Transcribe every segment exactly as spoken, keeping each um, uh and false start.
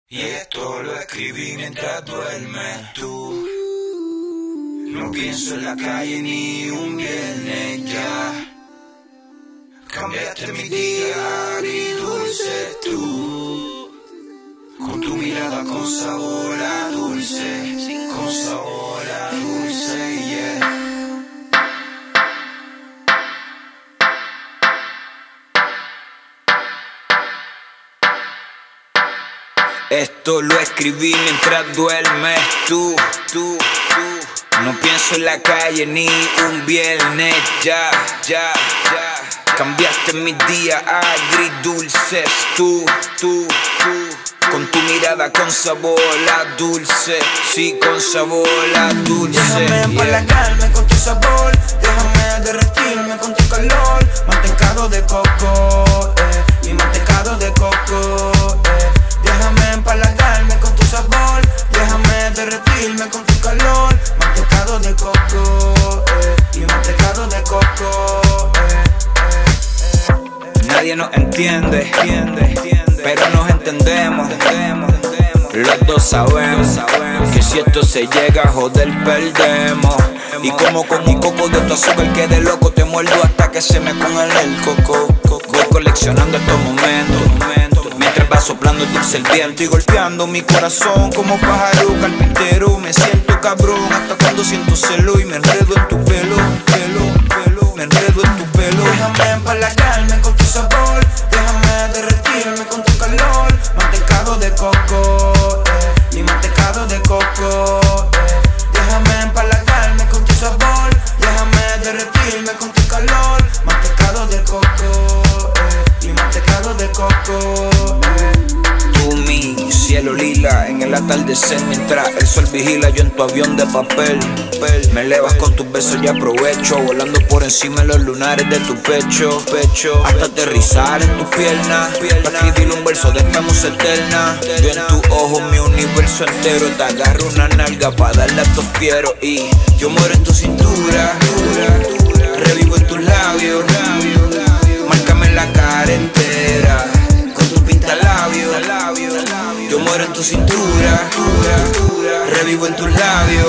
Y esto lo escribí mientras duermes tú. No pienso en la calle ni un viernes ya. Cambiaste mi día y dulce tú. Con tu mirada con sabor a dulce, con sabor a dulce, yeah. Esto lo escribí mientras duermes tú, tú, tú. No pienso en la calle ni un viernes ya, ya, ya. Cambiaste mis días agridulces tú, tú, tú. Con tu mirada con sabor a dulce, sí, con sabor a dulce. Déjame empalagarme con tu sabor, déjame derretirme con tu calor. Mantecado de coco, eh, mi mantecado de coco, eh. Déjame empalagarme con tu sabor, déjame derretirme con tu calor. Mantecado de coco, eh, y mantecado de coco, eh, eh, eh. Nadie nos entiende, entiende, entiende, pero nos entendemos, entendemos. Los dos sabemos que si esto se llega a joder perdemos. Y como con un coco de tu azúcar que de loco te muerdo hasta que se me congela el coco. Voy coleccionando estos momentos mientras va soplando el dulce el viento y golpeando mi corazón como pájaro carpintero. Me siento cabrón hasta cuando siento celo y me enredo en tu pelo, pelo, pelo, me enredo en tu pelo. Déjame empalagarme con tu sabor, déjame derretirme con tu calor. Mantecado de coco, eh, mi mantecado de coco, eh. Déjame empalagarme con tu sabor, déjame derretirme con tu calor. Mantecado de coco, eh, mi mantecado de coco, eh. Tú, mi cielo lila en el atardecer, mientras el sol vigila, yo en tu avión de papel. Me elevas con tus besos y aprovecho, volando por encima de los lunares de tu pecho, pecho, hasta aterrizar en tus piernas, para escribir un verso de esta música eterna. Yo en tus ojos mi universo entero, te agarro una nalga para darle a tus fieros y yo muero en tu cintura, revivo en tus labios, márcame la cara entera con tu pintalabios. Yo muero en tu cintura, revivo en tus labios,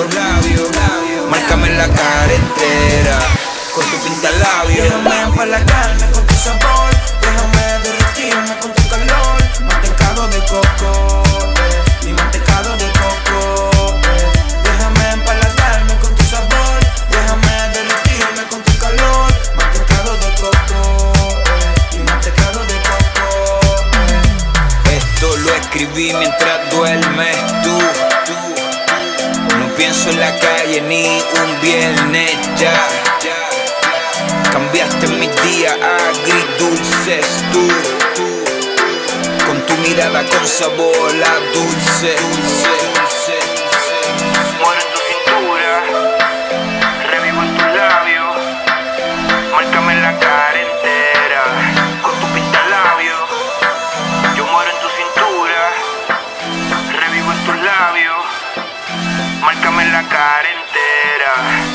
márcame la cara entera con tu pintalabios. Déjame empalagarme con tu sabor, déjame derretirme con tu calor. Mantecado de coco, eh, mi mantecado de coco, eh. Déjame empalagarme con tu sabor, déjame derretirme con tu calor. Mantecado de coco, eh, mi mantecado de coco, eh. Esto lo escribí mientras duermes tú, tú. No pienso en la calle ni un viernes ya. Cambiaste mis días agridulces tú, tú. Con tu mirada con sabor a dulce, dulce, dulce. Muero en tu cintura, revivo en tus labios, márcame la cara entera con tu pintalabios. Yo muero en tu cintura, revivo en tus labios, márcame la cara entera.